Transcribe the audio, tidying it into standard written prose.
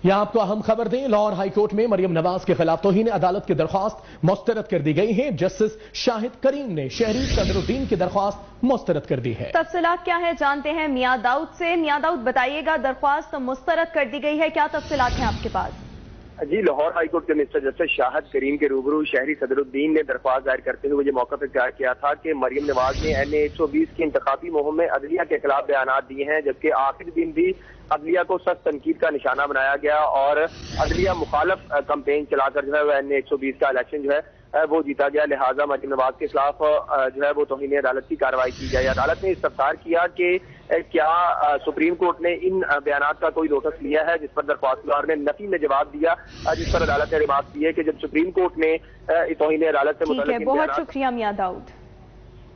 यहाँ आपको अहम खबर दें, लाहौर हाईकोर्ट में मरियम नवाज के खिलाफ तौहीन अदालत की दरख्वास्त मुस्तरद कर दी गई है। जस्टिस शाहिद करीम ने शहरी सदरुद्दीन की दरख्वास्त मुस्तरद कर दी है। तफसीलात क्या है जानते हैं मियां दाऊद से। मियां दाऊद बताइएगा, दरख्वास्त मुस्तरद कर दी गई है, क्या तफसीलात हैं आपके पास? जी, लाहौर हाईकोर्ट के मिस्टर जस्टिस शाहिद करीम के रूबरू शहरी सदरुद्दीन ने दरख्वास्त दायर करते हुए ये मौका पर इख्तियार किया था कि मरियम नवाज ने NA 120 की इंतखाबी मुहिम में अदलिया के खिलाफ बयान दिए हैं, जबकि आखिरी दिन भी अदलिया को सख्त तनकीद का निशाना बनाया गया और अदलिया मुखालफ कैंपेन चलाकर जो है वह NA 120 का इलेक्शन जो है वो जीता गया। लिहाजा मरियम नवाज के खिलाफ जो है वो तौहीन अदालत की कार्रवाई की जाए। अदालत ने इस्तफसार किया कि क्या सुप्रीम कोर्ट ने इन बयानात का कोई नोटिस लिया है, जिस पर दरख्वास्तदार ने नफी में जवाब दिया, जिस पर अदालत ने रिमार्क की है कि जब सुप्रीम कोर्ट ने तौहीन अदालत से मुतल्लिक़ बहुत शुक्रिया मियां दाऊद।